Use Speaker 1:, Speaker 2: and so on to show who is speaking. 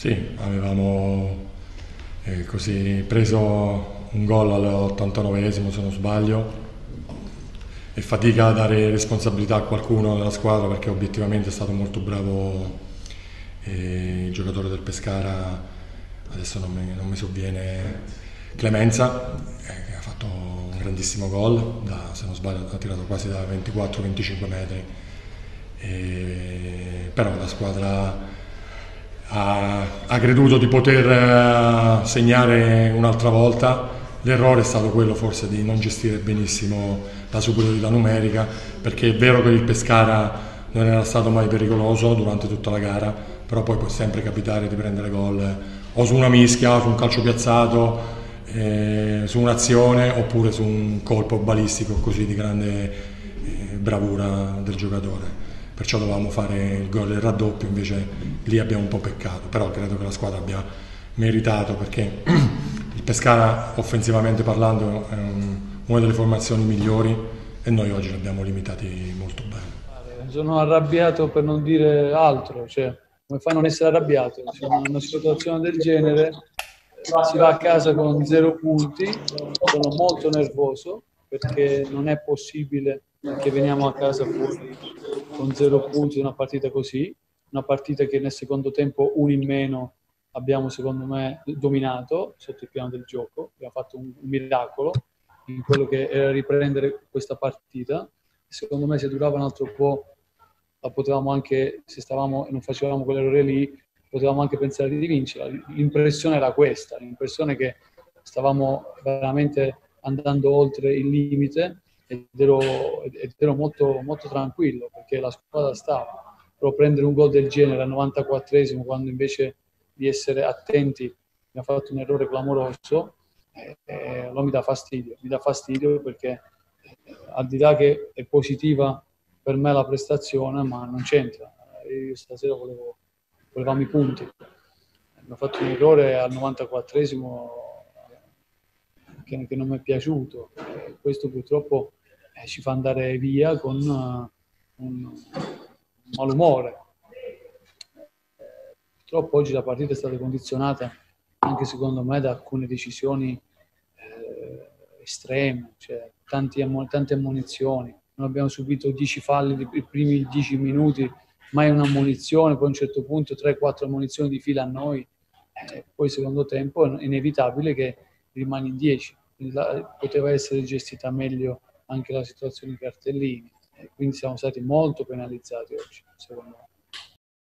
Speaker 1: Sì, avevamo così preso un gol all'89esimo se non sbaglio e fatica a dare responsabilità a qualcuno della squadra perché obiettivamente è stato molto bravo il giocatore del Pescara, adesso non mi sovviene, Clemenza, che ha fatto un grandissimo gol, se non sbaglio ha tirato quasi da 24-25 metri. Però la squadra ha creduto di poter segnare un'altra volta. L'errore è stato quello forse di non gestire benissimo la superiorità numerica, perché è vero che il Pescara non era stato mai pericoloso durante tutta la gara, però poi può sempre capitare di prendere gol o su una mischia, su un calcio piazzato, su un'azione oppure su un colpo balistico così di grande bravura del giocatore. Perciò dovevamo fare il gol del raddoppio, invece lì abbiamo un po' peccato, però credo che la squadra abbia meritato perché il Pescara offensivamente parlando è una delle formazioni migliori e noi oggi li abbiamo limitati molto bene.
Speaker 2: Sono arrabbiato per non dire altro, cioè, come fai a non essere arrabbiato? Se in una situazione del genere si va a casa con 0 punti, sono molto nervoso perché non è possibile che veniamo a casa fuori con 0 punti in una partita così, una partita che nel secondo tempo uno in meno abbiamo secondo me dominato sotto il piano del gioco, abbiamo fatto un miracolo in quello che era riprendere questa partita. Secondo me se durava un altro po' la potevamo anche, se stavamo e non facevamo quell'errore lì, potevamo anche pensare di vincere. L'impressione era questa, l'impressione che stavamo veramente andando oltre il limite ed ero molto, molto tranquillo perché la squadra stava. Però prendere un gol del genere al 94esimo quando invece di essere attenti abbiamo fatto un errore clamoroso, allora mi dà fastidio perché al di là che è positiva per me la prestazione, ma non c'entra. Io stasera volevamo i punti. Abbiamo fatto un errore al 94esimo che non mi è piaciuto. Questo purtroppo ci fa andare via con un malumore. Purtroppo oggi la partita è stata condizionata anche secondo me da alcune decisioni estreme, cioè tante ammonizioni. Noi abbiamo subito 10 falli i primi 10 minuti, mai un'ammonizione, poi a un certo punto 3-4 ammonizioni di fila a noi, poi secondo tempo è inevitabile che rimani in 10. Poteva essere gestita meglio anche la situazione di cartellini, quindi siamo stati molto penalizzati oggi, secondo me.